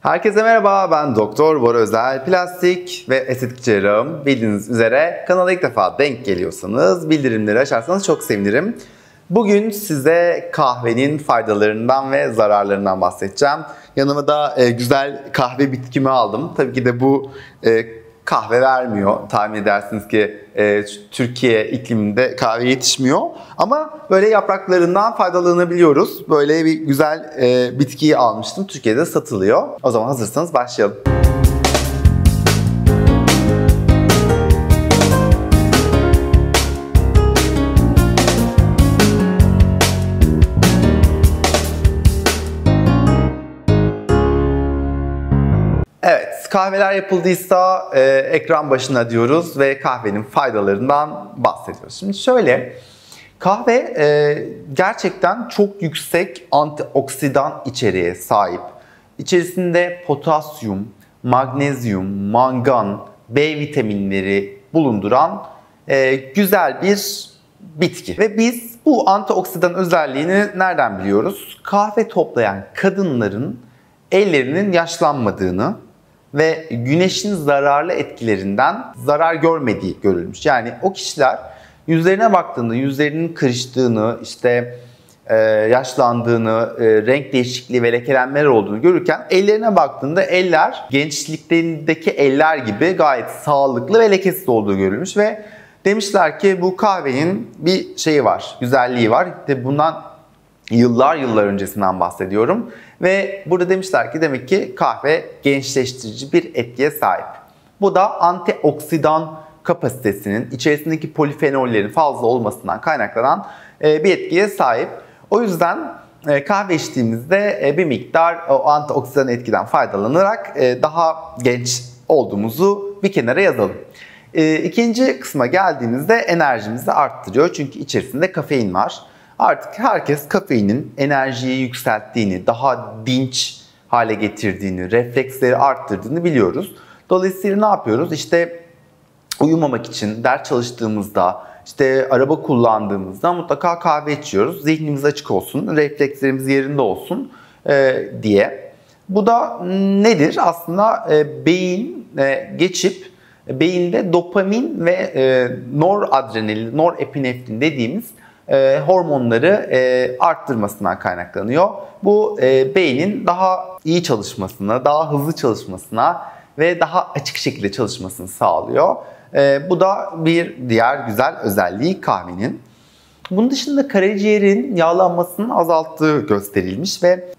Herkese merhaba, ben Doktor Bora Özel, plastik ve estetik cerrahım. Bildiğiniz üzere kanala ilk defa denk geliyorsanız bildirimleri açarsanız çok sevinirim. Bugün size kahvenin faydalarından ve zararlarından bahsedeceğim. Yanıma da güzel kahve bitkimi aldım. Tabii ki de bu kahve vermiyor. Tahmin edersiniz ki Türkiye ikliminde kahve yetişmiyor. Ama böyle yapraklarından faydalanabiliyoruz. Böyle bir güzel bitkiyi almıştım. Türkiye'de satılıyor. O zaman hazırsanız başlayalım. Evet, kahveler yapıldıysa ekran başına diyoruz ve kahvenin faydalarından bahsediyoruz. Şimdi şöyle, kahve gerçekten çok yüksek antioksidan içeriğe sahip. İçerisinde potasyum, magnezyum, mangan, B vitaminleri bulunduran güzel bir bitki. Ve biz bu antioksidan özelliğini nereden biliyoruz? Kahve toplayan kadınların ellerinin yaşlanmadığını ve güneşin zararlı etkilerinden zarar görmediği görülmüş. Yani o kişiler yüzlerine baktığında yüzlerinin kırıştığını, yaşlandığını, renk değişikliği ve lekelenmeler olduğunu görürken ellerine baktığında eller gençliklerindeki eller gibi gayet sağlıklı ve lekesiz olduğu görülmüş ve demişler ki bu kahvenin bir şeyi var, güzelliği var. İşte bundan yıllar öncesinden bahsediyorum. Ve burada demişler ki demek ki kahve gençleştirici bir etkiye sahip. Bu da antioksidan kapasitesinin içerisindeki polifenollerin fazla olmasından kaynaklanan bir etkiye sahip. O yüzden kahve içtiğimizde bir miktar o antioksidan etkiden faydalanarak daha genç olduğumuzu bir kenara yazalım. İkinci kısma geldiğimizde enerjimizi arttırıyor çünkü içerisinde kafein var. Artık herkes kafeinin enerjiyi yükselttiğini, daha dinç hale getirdiğini, refleksleri arttırdığını biliyoruz. Dolayısıyla ne yapıyoruz? İşte uyumamak için ders çalıştığımızda, araba kullandığımızda mutlaka kahve içiyoruz. Zihnimiz açık olsun, reflekslerimiz yerinde olsun diye. Bu da nedir? Aslında beyin geçip beyinde dopamin ve noradrenalin, norepinefrin dediğimiz hormonları arttırmasından kaynaklanıyor. Bu beynin daha iyi çalışmasına, daha hızlı çalışmasına ve daha açık şekilde çalışmasını sağlıyor. Bu da bir diğer güzel özelliği kahvenin. Bunun dışında karaciğerin yağlanmasının azalttığı gösterilmiş ve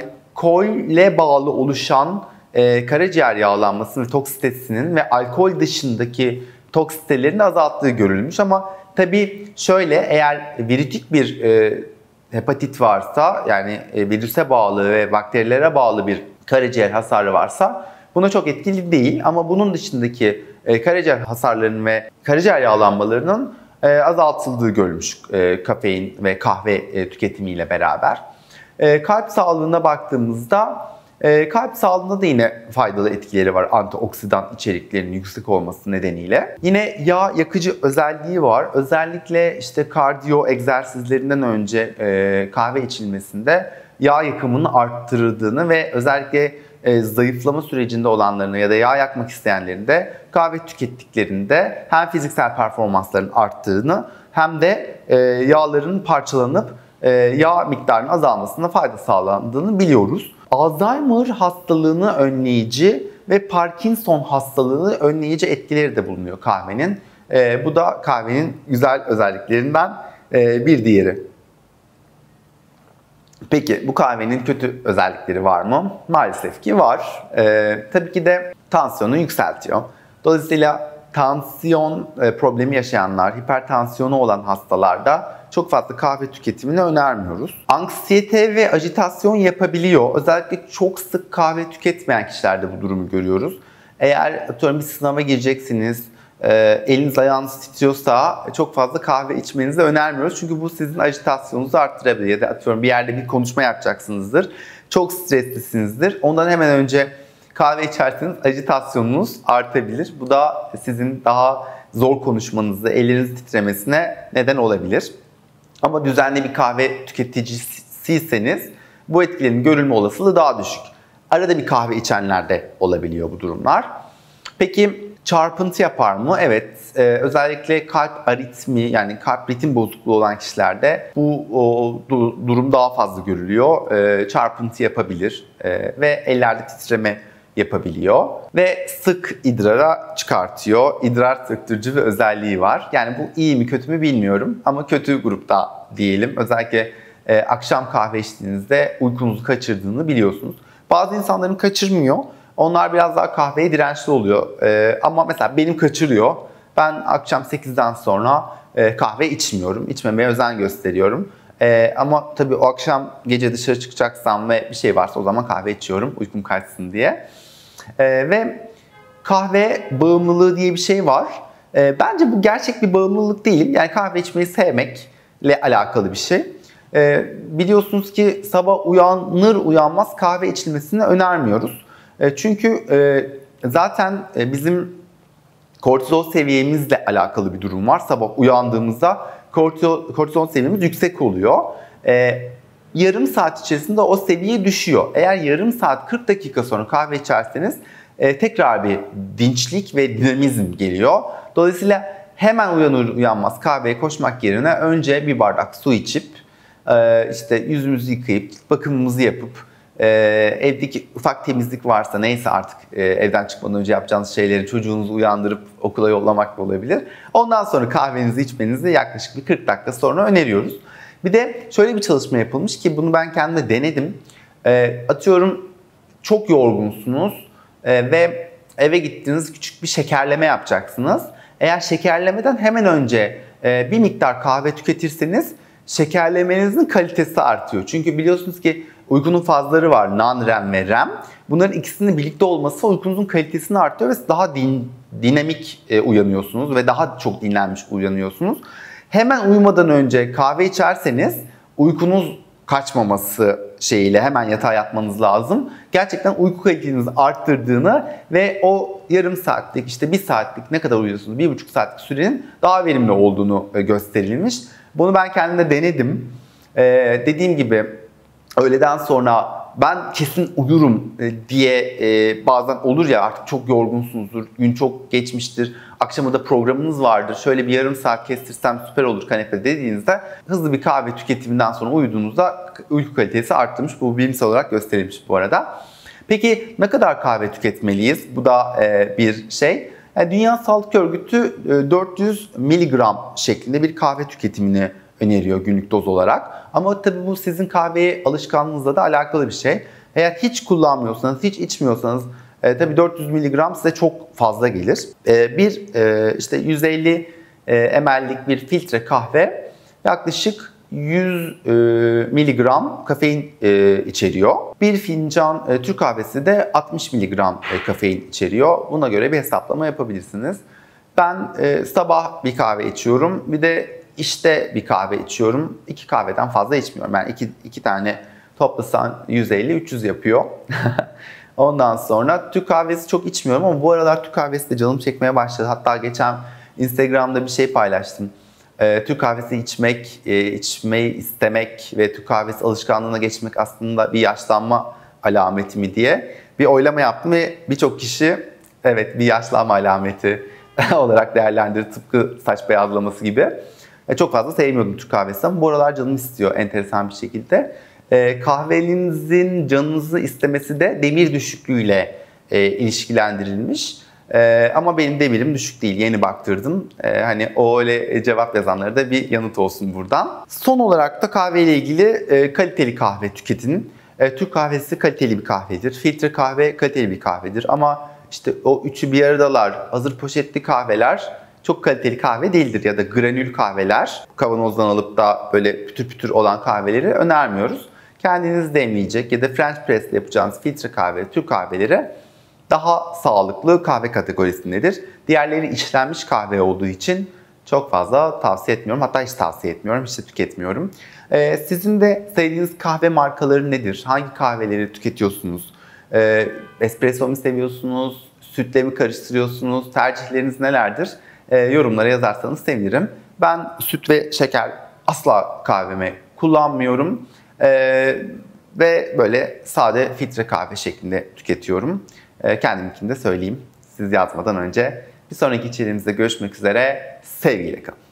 alkolle bağlı oluşan karaciğer yağlanması ve toksitesinin ve alkol dışındaki toksitelerin azalttığı görülmüş ama tabii şöyle, eğer virütik bir hepatit varsa, yani virüse bağlı ve bakterilere bağlı bir karaciğer hasarı varsa buna çok etkili değil. Ama bunun dışındaki karaciğer hasarlarının ve karaciğer yağlanmalarının azaltıldığı görülmüş kafein ve kahve tüketimiyle beraber. Kalp sağlığına baktığımızda kalp sağlığında da yine faydalı etkileri var antioksidan içeriklerinin yüksek olması nedeniyle. Yine yağ yakıcı özelliği var. Özellikle kardiyo egzersizlerinden önce kahve içilmesinde yağ yakımını arttırdığını ve özellikle zayıflama sürecinde olanlarını ya da yağ yakmak isteyenlerin de kahve tükettiklerinde hem fiziksel performansların arttığını hem de yağların parçalanıp yağ miktarının azalmasına fayda sağlandığını biliyoruz. Alzheimer hastalığını önleyici ve Parkinson hastalığını önleyici etkileri de bulunuyor kahvenin. Bu da kahvenin güzel özelliklerinden bir diğeri. Peki bu kahvenin kötü özellikleri var mı? Maalesef ki var. Tabii ki de tansiyonu yükseltiyor. Dolayısıyla tansiyon problemi yaşayanlar, hipertansiyonu olan hastalarda çok fazla kahve tüketimini önermiyoruz. Anksiyete ve ajitasyon yapabiliyor. Özellikle çok sık kahve tüketmeyen kişilerde bu durumu görüyoruz. Eğer atıyorum bir sınava gireceksiniz, eliniz ayağınız titriyorsa çok fazla kahve içmenizi önermiyoruz. Çünkü bu sizin ajitasyonunuzu arttırabilir. Ya da atıyorum bir yerde bir konuşma yapacaksınızdır. Çok streslisinizdir. Ondan hemen önce kahve içerseniz ajitasyonunuz artabilir. Bu da sizin daha zor konuşmanızı, elleriniz titremesine neden olabilir. Ama düzenli bir kahve tüketicisiyseniz bu etkilerin görülme olasılığı daha düşük. arada bir kahve içenler de olabiliyor bu durumlar. Peki çarpıntı yapar mı? Evet. Özellikle kalp aritmi yani kalp ritim bozukluğu olan kişilerde bu durum daha fazla görülüyor. Çarpıntı yapabilir ve ellerde titreme yapabiliyor ve sık idrara çıkartıyor. İdrar söktürücü bir özelliği var. Yani bu iyi mi kötü mü bilmiyorum ama kötü grupta diyelim. Özellikle akşam kahve içtiğinizde uykunuzu kaçırdığını biliyorsunuz. Bazı insanların kaçırmıyor. Onlar biraz daha kahveye dirençli oluyor. Ama mesela benim kaçırıyor. Ben akşam 8'den sonra kahve içmiyorum. İçmemeye özen gösteriyorum. Ama tabii o akşam gece dışarı çıkacaksam ve bir şey varsa o zaman kahve içiyorum uykum kaçsın diye. Ve kahve bağımlılığı diye bir şey var. Bence bu gerçek bir bağımlılık değil. Yani kahve içmeyi sevmekle alakalı bir şey. Biliyorsunuz ki sabah uyanır uyanmaz kahve içilmesini önermiyoruz. Çünkü zaten bizim kortizol seviyemizle alakalı bir durum var. Sabah uyandığımızda kortizol seviyemiz yüksek oluyor. Yarım saat içerisinde o seviye düşüyor. Eğer yarım saat 40 dakika sonra kahve içerseniz tekrar bir dinçlik ve dinamizm geliyor. Dolayısıyla hemen uyanır uyanmaz kahveye koşmak yerine önce bir bardak su içip işte yüzümüzü yıkayıp bakımımızı yapıp evdeki ufak temizlik varsa neyse artık evden çıkmadan önce yapacağınız şeyleri çocuğunuzu uyandırıp okula yollamak da olabilir. Ondan sonra kahvenizi içmenizi yaklaşık bir 40 dakika sonra öneriyoruz. Bir de şöyle bir çalışma yapılmış ki bunu ben kendim de denedim. Atıyorum çok yorgunsunuz ve eve gittiğiniz küçük bir şekerleme yapacaksınız. Eğer şekerlemeden hemen önce bir miktar kahve tüketirseniz şekerlemenizin kalitesi artıyor. Çünkü biliyorsunuz ki uykunun fazları var, non-REM ve REM. Bunların ikisinin birlikte olması uykunuzun kalitesini artırıyor ve daha dinamik uyanıyorsunuz ve daha çok dinlenmiş uyanıyorsunuz. Hemen uyumadan önce kahve içerseniz uykunuz kaçmaması şeyiyle hemen yatağa yatmanız lazım. Gerçekten uyku kalitenizi arttırdığını ve o yarım saatlik işte bir saatlik ne kadar uyuyorsunuz 1,5 saatlik sürenin daha verimli olduğunu gösterilmiş. Bunu ben kendimde denedim. Dediğim gibi öğleden sonra ben kesin uyurum diye bazen olur ya artık çok yorgunsunuzdur, gün çok geçmiştir, akşama da programınız vardır, şöyle bir yarım saat kestirsem süper olur kanepede dediğinizde hızlı bir kahve tüketiminden sonra uyuduğunuzda uyku kalitesi arttırmış. Bu bilimsel olarak gösterilmiş bu arada. Peki ne kadar kahve tüketmeliyiz? Bu da bir şey. Yani Dünya Sağlık Örgütü 400 miligram şeklinde bir kahve tüketimini öneriyor günlük doz olarak. Ama tabii bu sizin kahveye alışkanlığınızla da alakalı bir şey. Eğer hiç kullanmıyorsanız, hiç içmiyorsanız tabii 400 miligram size çok fazla gelir. İşte 150 ml'lik bir filtre kahve yaklaşık 100 miligram kafein içeriyor. Bir fincan Türk kahvesi de 60 miligram kafein içeriyor. Buna göre bir hesaplama yapabilirsiniz. Ben sabah bir kahve içiyorum. Bir de işte bir kahve içiyorum. 2 kahveden fazla içmiyorum. Yani iki tane toplasan 150-300 yapıyor. Ondan sonra Türk kahvesi çok içmiyorum ama bu aralar Türk kahvesi de canım çekmeye başladı. Hatta geçen Instagram'da bir şey paylaştım. Türk kahvesi içmeyi istemek ve Türk kahvesi alışkanlığına geçmek aslında bir yaşlanma alameti mi diye bir oylama yaptım ve birçok kişi evet bir yaşlanma alameti olarak değerlendirdi. Tıpkı saç beyazlaması gibi. Çok fazla sevmiyordum Türk kahvesi ama bu aralar canım istiyor enteresan bir şekilde. Kahvenizin canınızı istemesi de demir düşüklüğüyle ilişkilendirilmiş. Ama benim demirim düşük değil. Yeni baktırdım. Hani o öyle cevap yazanlara da bir yanıt olsun buradan. Son olarak da kahve ile ilgili kaliteli kahve tüketin. Türk kahvesi kaliteli bir kahvedir. Filtre kahve kaliteli bir kahvedir. Ama işte o üçü bir aradalar, hazır poşetli kahveler çok kaliteli kahve değildir. Ya da granül kahveler, kavanozdan alıp da böyle pütür pütür olan kahveleri önermiyoruz. Kendiniz demleyecek ya da French press ile yapacağınız filtre kahve, Türk kahveleri daha sağlıklı kahve kategorisindedir. Diğerleri işlenmiş kahve olduğu için çok fazla tavsiye etmiyorum. Hatta hiç tavsiye etmiyorum, hiç de tüketmiyorum. Sizin de sevdiğiniz kahve markaları nedir? Hangi kahveleri tüketiyorsunuz? Espresso mu seviyorsunuz? Sütle mi karıştırıyorsunuz? Tercihleriniz nelerdir? Yorumlara yazarsanız sevinirim. Ben süt ve şeker asla kahveme kullanmıyorum. ve böyle sade filtre kahve şeklinde tüketiyorum. Kendiminkini de söyleyeyim siz yazmadan önce. Bir sonraki içeriğimizde görüşmek üzere. Sevgiyle kalın.